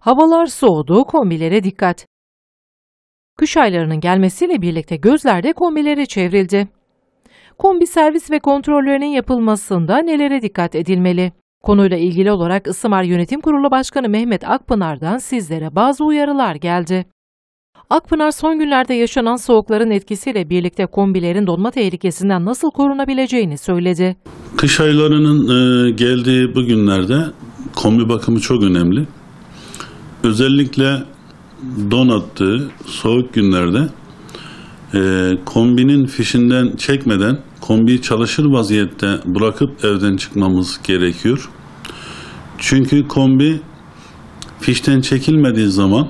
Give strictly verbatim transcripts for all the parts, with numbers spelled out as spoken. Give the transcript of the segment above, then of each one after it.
Havalar soğudu, kombilere dikkat. Kış aylarının gelmesiyle birlikte gözler de kombilere çevrildi. Kombi servis ve kontrollerinin yapılmasında nelere dikkat edilmeli? Konuyla ilgili olarak Isımar Yönetim Kurulu Başkanı Mehmet Akpınar'dan sizlere bazı uyarılar geldi. Akpınar son günlerde yaşanan soğukların etkisiyle birlikte kombilerin donma tehlikesinden nasıl korunabileceğini söyledi. Kış aylarının e, geldiği bu günlerde kombi bakımı çok önemli. Özellikle don attığı soğuk günlerde e, kombinin fişinden çekmeden kombiyi çalışır vaziyette bırakıp evden çıkmamız gerekiyor. Çünkü kombi fişten çekilmediği zaman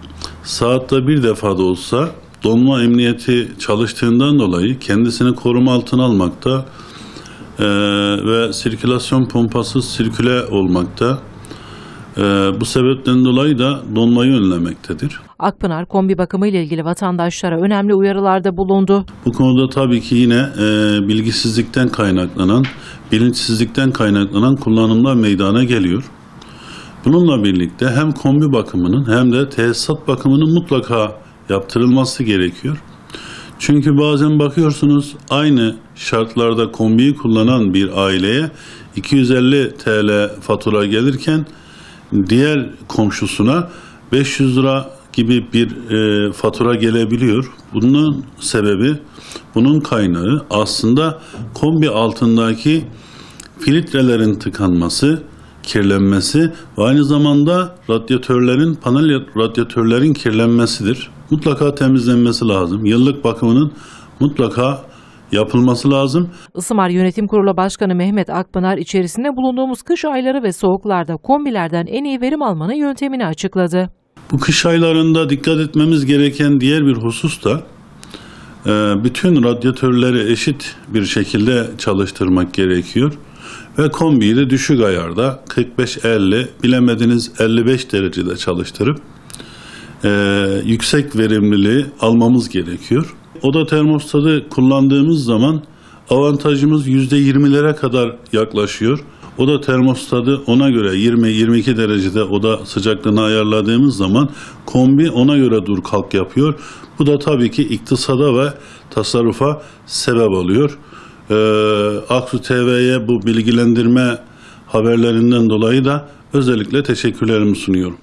saatte bir defa da olsa donma emniyeti çalıştığından dolayı kendisini koruma altına almakta e, ve sirkülasyon pompası sirküle olmakta. Ee, bu sebepten dolayı da donmayı önlemektedir. Akpınar kombi bakımı ile ilgili vatandaşlara önemli uyarılarda bulundu. Bu konuda tabii ki yine e, bilgisizlikten kaynaklanan, bilinçsizlikten kaynaklanan kullanımlar meydana geliyor. Bununla birlikte hem kombi bakımının hem de tesisat bakımının mutlaka yaptırılması gerekiyor. Çünkü bazen bakıyorsunuz aynı şartlarda kombiyi kullanan bir aileye iki yüz elli TL fatura gelirken diğer komşusuna beş yüz lira gibi bir e, fatura gelebiliyor. Bunun sebebi, bunun kaynağı aslında kombi altındaki filtrelerin tıkanması, kirlenmesi ve aynı zamanda radyatörlerin, panel radyatörlerin kirlenmesidir. Mutlaka temizlenmesi lazım. Yıllık bakımının mutlaka yapılması lazım. Isımar Yönetim Kurulu Başkanı Mehmet Akpınar içerisinde bulunduğumuz kış ayları ve soğuklarda kombilerden en iyi verim almanın yöntemini açıkladı. Bu kış aylarında dikkat etmemiz gereken diğer bir husus da bütün radyatörleri eşit bir şekilde çalıştırmak gerekiyor. Ve kombiyi de düşük ayarda kırk beş elli, bilemediniz elli beş derecede çalıştırıp yüksek verimliliği almamız gerekiyor. Oda termostatı kullandığımız zaman avantajımız yüzde yirmilere kadar yaklaşıyor. Oda termostatı ona göre yirmi yirmi iki derecede oda sıcaklığını ayarladığımız zaman kombi ona göre dur kalk yapıyor. Bu da tabii ki iktisada ve tasarrufa sebep oluyor. Ee, Aksu T V'ye bu bilgilendirme haberlerinden dolayı da özellikle teşekkürlerimi sunuyorum.